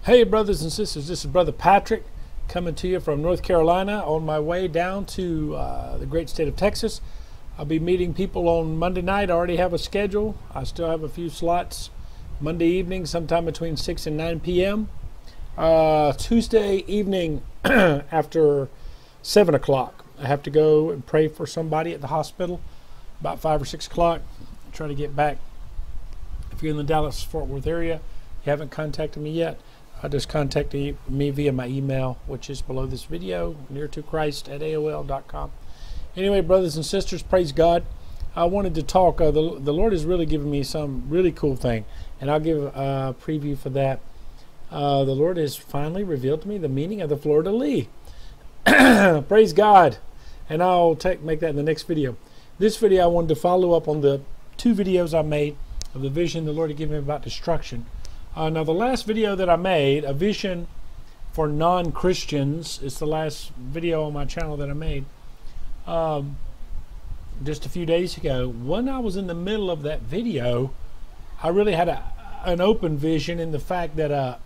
Hey brothers and sisters, this is Brother Patrick coming to you from North Carolina on my way down to the great state of Texas. I'll be meeting people on Monday night. I already have a schedule. I still have a few slots Monday evening, sometime between 6 and 9 p.m. Tuesday evening after 7 o'clock. I have to go and pray for somebody at the hospital about 5 or 6 o'clock. Try to get back. If you're in the Dallas-Fort Worth area, you haven't contacted me yet, just contact me via my email, which is below this video, neartochrist@aol.com. Anyway, brothers and sisters, praise God. I wanted to talk. The Lord has really given me some really cool thing, and I'll give a preview for that. The Lord has finally revealed to me the meaning of the fleur-de-lis. Praise God. And I'll make that in the next video. This video, I wanted to follow up on the 2 videos I made of the vision the Lord had given me about destruction. Now, the last video that I made, a vision for non-Christians, is the last video on my channel that I made just a few days ago. When I was in the middle of that video, I really had an open vision in the fact that,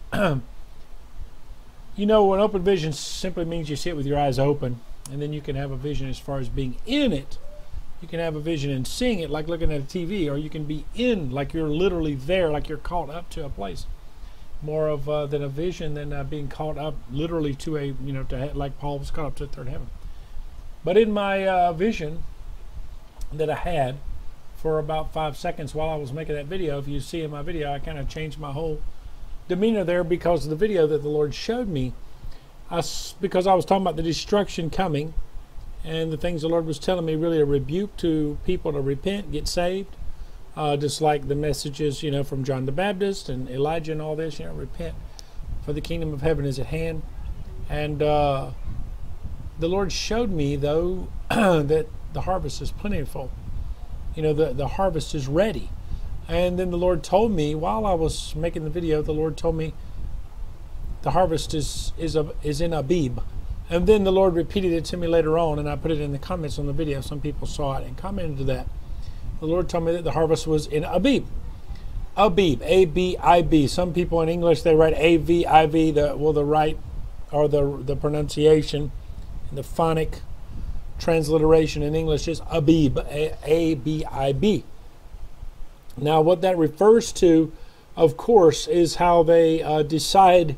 you know, an open vision simply means you see it with your eyes open, and then you can have a vision as far as being in it. You can have a vision and seeing it like looking at a TV, or you can be in, like you're literally there, like you're caught up to a place. More of than a vision than being caught up literally to a, you know, like Paul was caught up to the third heaven. But in my vision that I had for about 5 seconds while I was making that video, if you see in my video, I kind of changed my whole demeanor there because of the video that the Lord showed me. Because I was talking about the destruction coming, and the things the Lord was telling me, really a rebuke to people to repent, get saved. Just like the messages, you know, from John the Baptist and Elijah and all this, you know, repent, for the kingdom of heaven is at hand. And the Lord showed me, though, that the harvest is plentiful. You know, the harvest is ready. And then the Lord told me, while I was making the video, the Lord told me the harvest is in Abib. And then the Lord repeated it to me later on, and I put it in the comments on the video. Some people saw it and commented to that. The Lord told me that the harvest was in Abib. Abib, A-B-I-B. Some people in English, they write A-V-I-V. The right, or the pronunciation, the phonic transliteration in English is Abib, A-B-I-B. Now, what that refers to, of course, is how they decide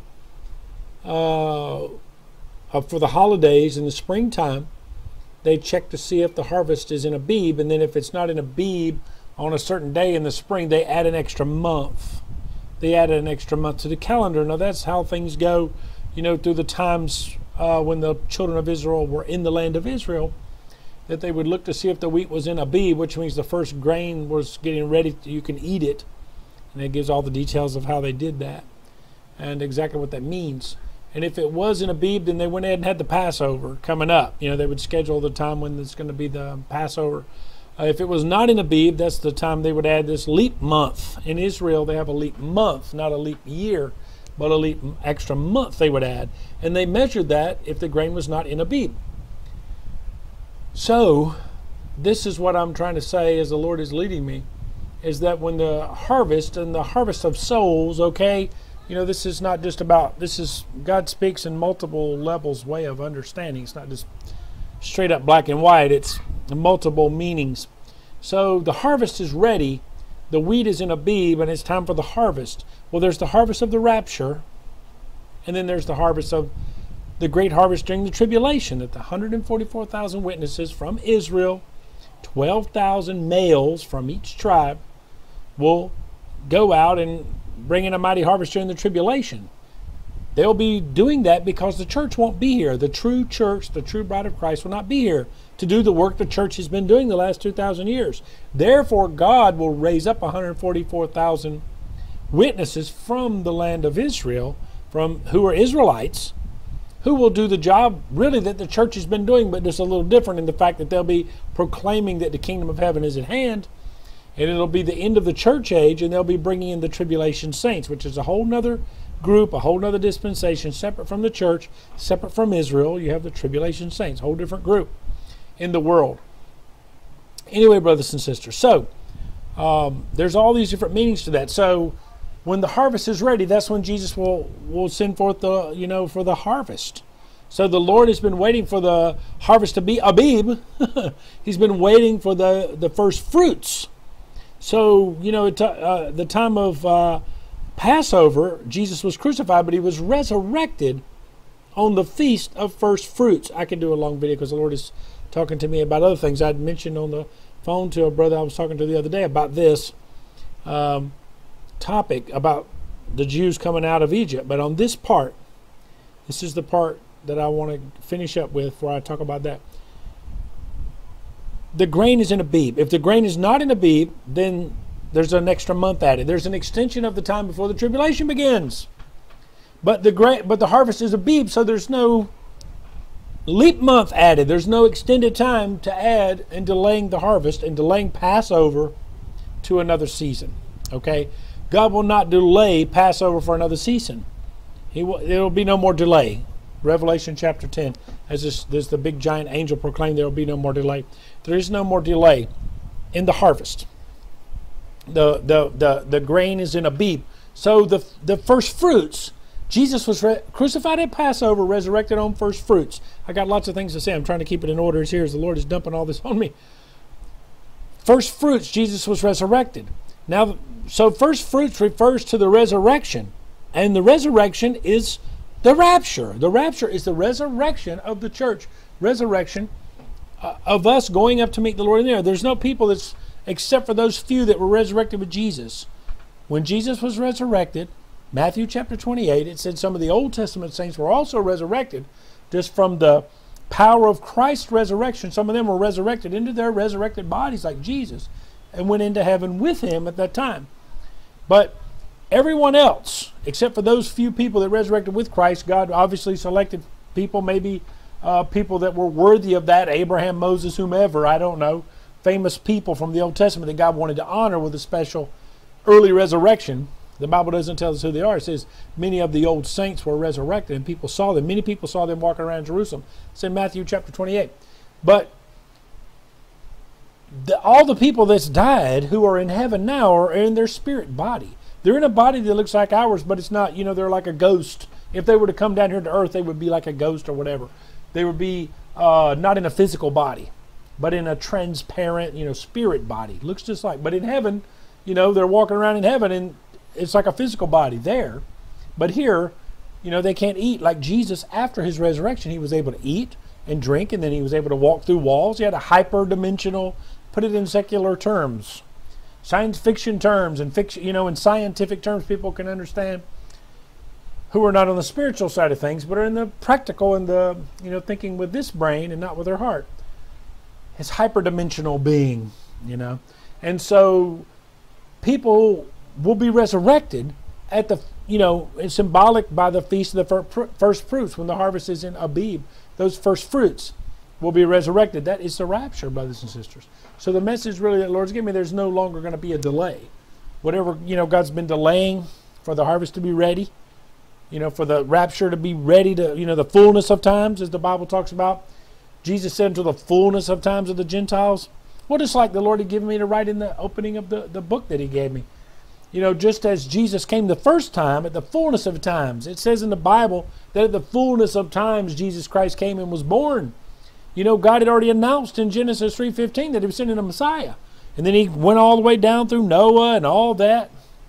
for the holidays in the springtime. They check to see if the harvest is in Abib, and then if it's not in Abib on a certain day in the spring, they add an extra month. They add an extra month to the calendar. Now, that's how things go, you know, through the times when the children of Israel were in the land of Israel, that they would look to see if the wheat was in Abib, which means the first grain was getting ready, you can eat it. And it gives all the details of how they did that and exactly what that means. And if it was in Abib, then they went ahead and had the Passover coming up. You know, they would schedule the time when it's going to be the Passover. If it was not in Abib, that's the time they would add this leap month. In Israel, they have a leap month, not a leap year, but a leap extra month they would add. And they measured that if the grain was not in Abib. So, this is what I'm trying to say as the Lord is leading me, is that when the harvest, and the harvest of souls, okay, you know, this is not just about, this is, God speaks in multiple levels way of understanding. It's not just straight up black and white. It's multiple meanings. So the harvest is ready. The wheat is in Abib, and it's time for the harvest. Well, there's the harvest of the rapture, and then there's the harvest of the great harvest during the tribulation, that the 144,000 witnesses from Israel, 12,000 males from each tribe, will go out and bring in a mighty harvest during the tribulation. They'll be doing that because the church won't be here. The true church, the true bride of Christ, will not be here to do the work the church has been doing the last 2,000 years. Therefore, God will raise up 144,000 witnesses from the land of Israel, who are Israelites, who will do the job really that the church has been doing, but just a little different in the fact that they'll be proclaiming that the kingdom of heaven is at hand. And it'll be the end of the church age, and they'll be bringing in the tribulation saints, which is a whole nother group, a whole nother dispensation, separate from the church, separate from Israel. You have the tribulation saints, a whole different group in the world. Anyway, brothers and sisters, so there's all these different meanings to that. So when the harvest is ready, that's when Jesus will send forth the, for the harvest. So the Lord has been waiting for the harvest to be Abib. He's been waiting for the first fruits. So, at the time of Passover, Jesus was crucified, but he was resurrected on the Feast of First Fruits. I could do a long video because the Lord is talking to me about other things. I'd mentioned on the phone to a brother I was talking to the other day about this topic about the Jews coming out of Egypt. But on this part, this is the part that I want to finish up with before I talk about that. The grain is in Abib. If the grain is not in Abib, then there's an extra month added. There's an extension of the time before the tribulation begins. But the harvest is Abib, so there's no leap month added. There's no extended time to add in delaying the harvest and delaying Passover to another season. Okay? God will not delay Passover for another season. There will be no more delay. Revelation chapter 10, as there's the big giant angel proclaimed, there will be no more delay. There is no more delay in the harvest. The grain is in Abib. So the first fruits, Jesus was crucified at Passover, resurrected on first fruits. I got lots of things to say. I'm trying to keep it in order here as the Lord is dumping all this on me. First fruits, Jesus was resurrected. Now, so first fruits refers to the resurrection, and the resurrection is the rapture. The rapture is the resurrection of the church. Resurrection of us going up to meet the Lord in there. There's no people that's except for those few that were resurrected with Jesus. When Jesus was resurrected, Matthew chapter 28, it said some of the Old Testament saints were also resurrected just from the power of Christ's resurrection. Some of them were resurrected into their resurrected bodies like Jesus and went into heaven with him at that time. But everyone else, except for those few people that resurrected with Christ, God obviously selected people, maybe people that were worthy of that, Abraham, Moses, whomever, I don't know, famous people from the Old Testament that God wanted to honor with a special early resurrection. The Bible doesn't tell us who they are. It says many of the old saints were resurrected and people saw them. Many people saw them walking around Jerusalem. It's in Matthew chapter 28. But all the people that's died who are in heaven now are in their spirit body. They're in a body that looks like ours, but it's not, they're like a ghost. If they were to come down here to earth, they would be like a ghost or whatever. They would be not in a physical body, but in a transparent, spirit body. Looks just like, but in heaven, they're walking around in heaven and it's like a physical body there. But here, they can't eat like Jesus after his resurrection. He was able to eat and drink, and then he was able to walk through walls. He had a hyper-dimensional, put it in secular terms, science fiction terms, and fiction, in scientific terms people can understand, who are not on the spiritual side of things, but are in the practical and the, thinking with this brain and not with their heart. His hyperdimensional being, And so people will be resurrected at the, it's symbolic by the feast of the first fruits. When the harvest is in Abib, those first fruits will be resurrected. That is the rapture, brothers and sisters. So the message really that the Lord's giving me, there's no longer going to be a delay. Whatever, God's been delaying for the harvest to be ready, for the rapture to be ready to, the fullness of times, as the Bible talks about. Jesus said until the fullness of times of the Gentiles. What it's like the Lord had given me to write in the opening of the book that he gave me. Just as Jesus came the first time at the fullness of times. It says in the Bible that at the fullness of times Jesus Christ came and was born. God had already announced in Genesis 3:15 that he was sending a Messiah. And then he went all the way down through Noah and all that.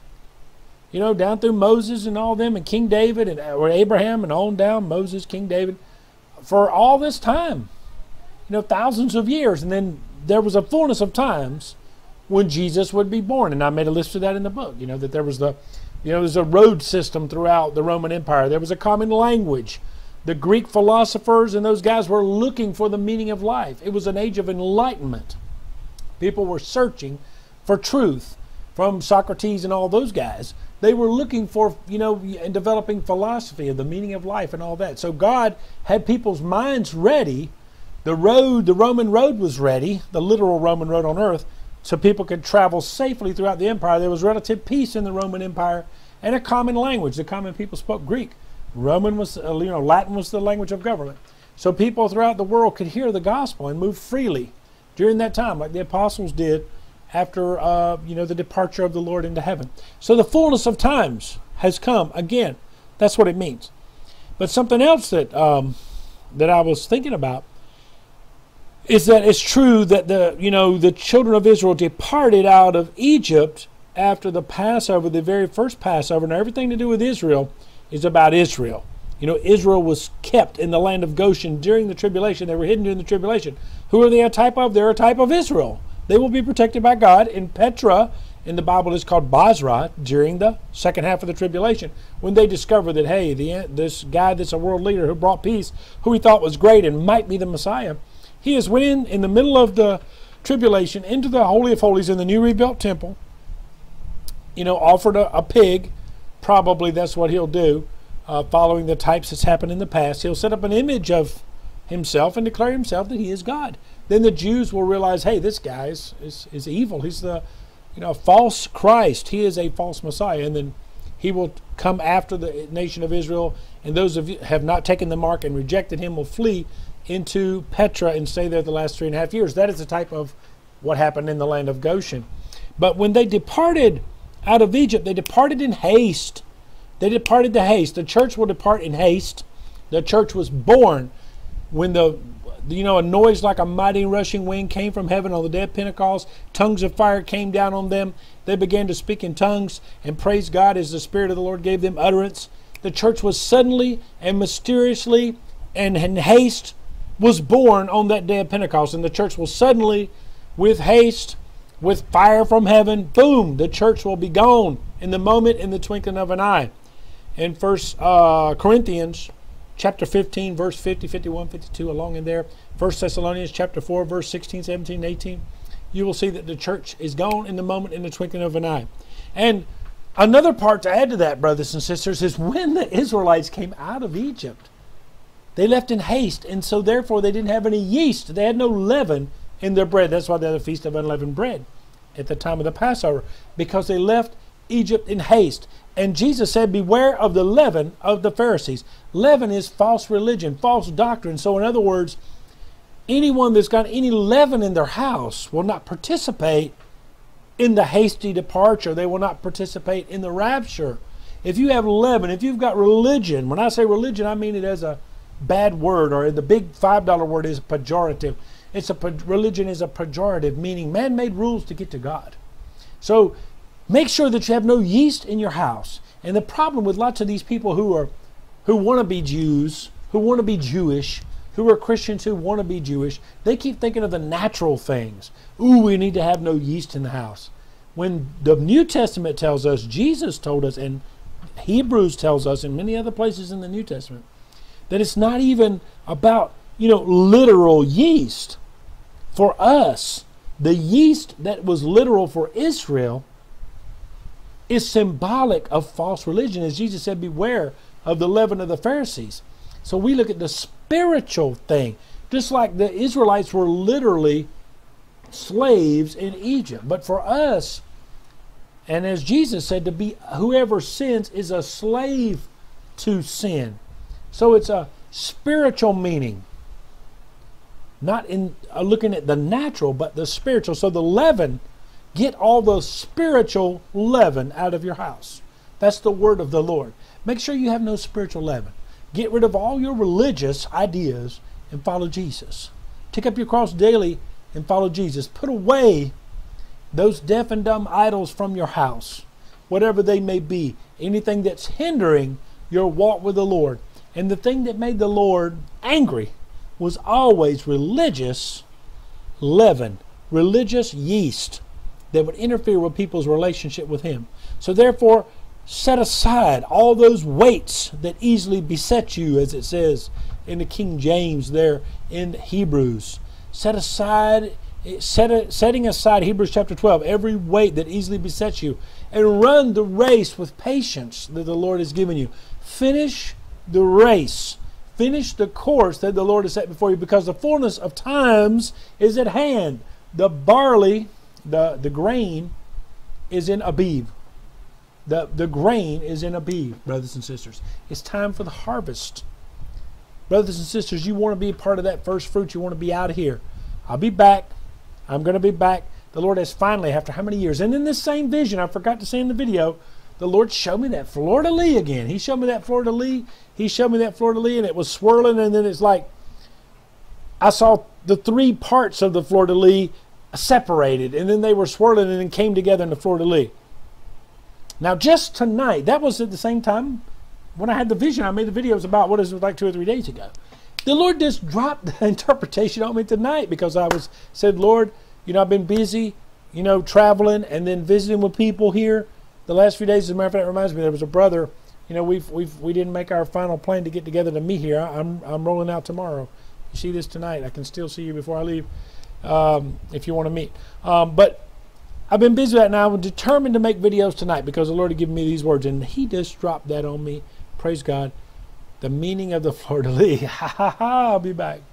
Down through Moses and all them and King David or Abraham and on down, Moses, King David, for all this time. Thousands of years. And then there was a fullness of times when Jesus would be born. And I made a list of that in the book, that there was there's a road system throughout the Roman Empire. There was a common language. The Greek philosophers and those guys were looking for the meaning of life. It was an age of enlightenment. People were searching for truth from Socrates and all those guys. They were looking for, and developing philosophy of the meaning of life and all that. So God had people's minds ready. The Roman road was ready, the literal Roman road on earth, so people could travel safely throughout the empire. There was relative peace in the Roman Empire and a common language. The common people spoke Greek. Latin was the language of government. So people throughout the world could hear the gospel and move freely during that time, like the apostles did after the departure of the Lord into heaven. So the fullness of times has come again. That's what it means. But something else that that I was thinking about is that it's true that the children of Israel departed out of Egypt after the Passover, the very first Passover. Now everything to do with Israel is about Israel. Israel was kept in the land of Goshen during the tribulation. They were hidden during the tribulation. Who are they a type of? They're a type of Israel. They will be protected by God. In Petra, in the Bible, is called Basra during the second half of the tribulation, when they discover that, hey, this guy that's a world leader who brought peace, who he thought was great and might be the Messiah, he has went in the middle of the tribulation into the Holy of Holies in the new rebuilt temple, offered a pig. Probably that's what he'll do, following the types that's happened in the past. He'll set up an image of himself and declare himself that he is God. Then the Jews will realize, hey, this guy is evil. He's the false Christ. He is a false Messiah. And then he will come after the nation of Israel, and those of you who have not taken the mark and rejected him will flee into Petra and stay there the last 3.5 years. That is the type of what happened in the land of Goshen. But when they departed out of Egypt, they departed in haste. They departed in haste. The church will depart in haste. The church was born when a noise like a mighty rushing wind came from heaven on the day of Pentecost. Tongues of fire came down on them. They began to speak in tongues and praise God as the Spirit of the Lord gave them utterance. The church was suddenly and mysteriously and in haste was born on that day of Pentecost. And the church will suddenly, with haste, with fire from heaven, boom, the church will be gone in the moment, in the twinkling of an eye. In 1 Corinthians chapter 15, verse 50, 51, 52, along in there. 1 Thessalonians chapter 4, verse 16, 17, 18. You will see that the church is gone in the moment, in the twinkling of an eye. And another part to add to that, brothers and sisters, is when the Israelites came out of Egypt, they left in haste, and so therefore they didn't have any yeast. They had no leaven in their bread. That's why they had a feast of unleavened bread at the time of the Passover, because they left Egypt in haste. And Jesus said, beware of the leaven of the Pharisees. Leaven is false religion, false doctrine. So in other words, anyone that's got any leaven in their house will not participate in the hasty departure. They will not participate in the rapture. If you have leaven, if you've got religion, when I say religion, I mean it as a bad word, or the big $5 word is pejorative. Religion is a pejorative, meaning man-made rules to get to God. So make sure that you have no yeast in your house. And the problem with lots of these people who want to be Jews, who want to be Jewish, who are Christians who want to be Jewish, they keep thinking of the natural things. Ooh, we need to have no yeast in the house. When the New Testament tells us, Jesus told us, and Hebrews tells us, and many other places in the New Testament, that it's not even about, literal yeast. For us, the yeast that was literal for Israel is symbolic of false religion. As Jesus said, beware of the leaven of the Pharisees. So we look at the spiritual thing. Just like the Israelites were literally slaves in Egypt. But for us, and as Jesus said, to be whoever sins is a slave to sin. So it's a spiritual meaning. Not in looking at the natural, but the spiritual. So the leaven, get all the spiritual leaven out of your house. That's the word of the Lord. Make sure you have no spiritual leaven. Get rid of all your religious ideas and follow Jesus. Take up your cross daily and follow Jesus. Put away those deaf and dumb idols from your house, whatever they may be. Anything that's hindering your walk with the Lord. And the thing that made the Lord angry was always religious leaven, religious yeast that would interfere with people's relationship with Him. So therefore, set aside all those weights that easily beset you, as it says in the King James there in Hebrews. Setting aside, Hebrews chapter 12, every weight that easily besets you, and run the race with patience that the Lord has given you. Finish the race. Finish the course that the Lord has set before you, because the fullness of times is at hand. The barley, the grain, is in Abib. The grain is in Abib, brothers and sisters. It's time for the harvest. Brothers and sisters, you want to be a part of that first fruit. You want to be out of here. I'll be back. I'm going to be back the Lord has finally, after how many years, and in this same vision, I forgot to say in the video, the Lord showed me that fleur-de-lis again. He showed me that fleur-de-lis. He showed me that fleur-de-lis, and it was swirling, and then it's like I saw the three parts of the fleur-de-lis separated, and then they were swirling and then came together in the fleur-de-lis. Now, just tonight, that was at the same time when I had the vision. I made the videos about what it was like 2 or 3 days ago. The Lord just dropped the interpretation on me tonight because I said, Lord, I've been busy, traveling and then visiting with people here the last few days. As a matter of fact, it reminds me, there was a brother, we didn't make our final plan to get together to meet here. I'm rolling out tomorrow. You see this tonight. I can still see you before I leave if you want to meet. But I've been busy with that now. I'm determined to make videos tonight because the Lord had given me these words, and He just dropped that on me. Praise God. The meaning of the fleur-de-lis. I'll be back.